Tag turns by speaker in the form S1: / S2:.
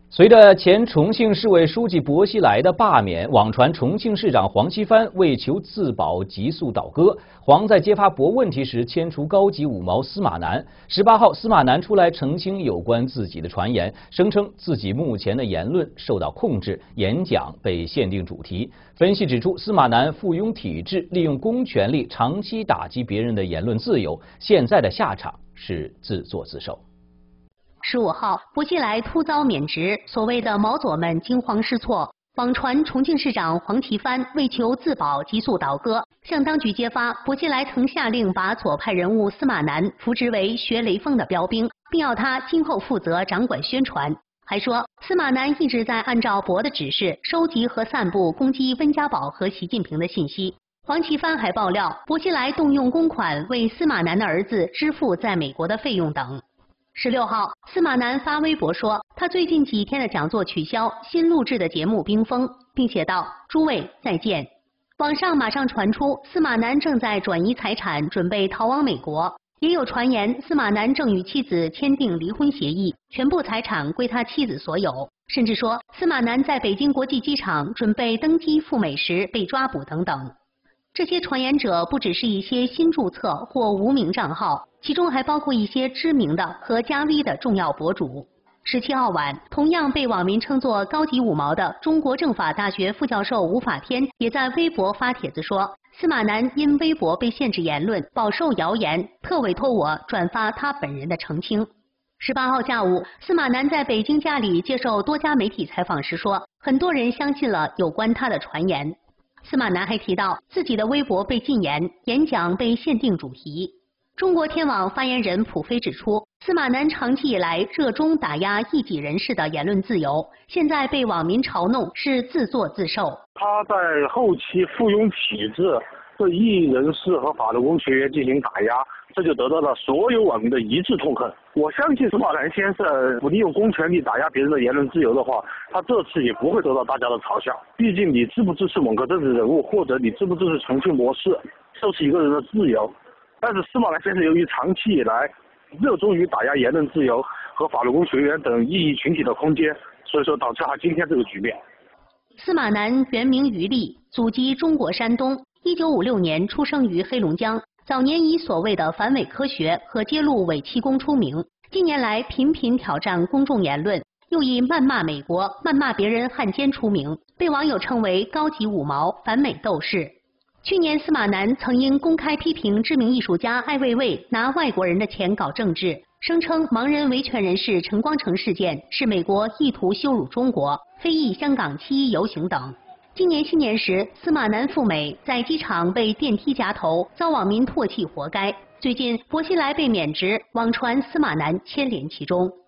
S1: 随着前重庆市委书记薄熙来的罢免，网传重庆市长黄奇帆为求自保急速倒戈。黄在揭发薄问题时牵出高级五毛司马南。18号，司马南出来澄清有关自己的传言，声称自己目前的言论受到控制，演讲被限定主题。分析指出，司马南附庸体制，利用公权力长期打击别人的言论自由，现在的下场是自作自受。
S2: 15号，薄熙来突遭免职，所谓的毛左们惊慌失措。网传重庆市长黄奇帆为求自保急速倒戈，向当局揭发薄熙来曾下令把左派人物司马南扶植为学雷锋的标兵，并要他今后负责掌管宣传。还说司马南一直在按照薄的指示收集和散布攻击温家宝和习近平的信息。黄奇帆还爆料，薄熙来动用公款为司马南的儿子支付在美国的费用等。16号，司马南发微博说，他最近几天的讲座取消，新录制的节目冰封，并写道：“诸位再见。”网上马上传出司马南正在转移财产，准备逃往美国。也有传言司马南正与妻子签订离婚协议，全部财产归他妻子所有。甚至说司马南在北京国际机场准备登机赴美时被抓捕等等。这些传言者不只是一些新注册或无名账号，其中还包括一些知名的和加 V 的重要博主。17号晚，同样被网民称作高级五毛的中国政法大学副教授吴法天也在微博发帖子说，司马南因微博被限制言论，饱受谣言，特委托我转发他本人的澄清。18号下午，司马南在北京家里接受多家媒体采访时说，很多人相信了有关他的传言。司马南还提到自己的微博被禁言，演讲被限定主题。中国天网发言人普飞指出，司马南长期以来热衷打压异己人士的言论自由，现在被网民嘲弄是自作自受。
S3: 他在后期附庸体制，对异议人士和法律公权力进行打压，这就得到了所有网民的一致痛恨。我相信司马南先生不利用公权力打压别人的言论自由的话，他这次也不会得到大家的嘲笑。毕竟你支不支持某个政治人物，或者你支不支持重庆模式，都是一个人的自由。但是司马南先生由于长期以来热衷于打压言论自由和法律公学员等异议群体的空间，所以说导致他今天这个局面。
S2: 司马南原名于立，祖籍中国山东，1956年出生于黑龙江。早年以所谓的反伪科学和揭露伪气功出名，近年来频频挑战公众言论，又以谩骂美国、谩骂别人汉奸出名，被网友称为高级五毛、反美斗士。去年，司马南曾因公开批评知名艺术家艾未未拿外国人的钱搞政治，声称盲人维权人士陈光诚事件是美国意图羞辱中国，非议香港7·1游行等。今年新年时，司马南赴美，在机场被电梯夹头，遭网民唾弃活该。最近，薄熙来被免职，网传司马南牵连其中。